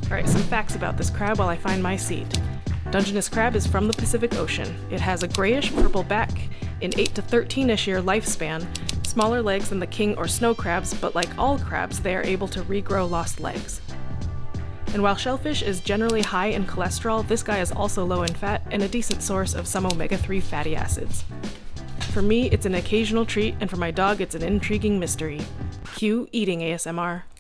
Alright, some facts about this crab while I find my seat. Dungeness crab is from the Pacific Ocean. It has a grayish purple back, an 8 to 13-ish year lifespan, smaller legs than the king or snow crabs, but like all crabs, they are able to regrow lost legs. And while shellfish is generally high in cholesterol, this guy is also low in fat and a decent source of some omega-3 fatty acids. For me, it's an occasional treat, and for my dog, it's an intriguing mystery. Cue eating ASMR.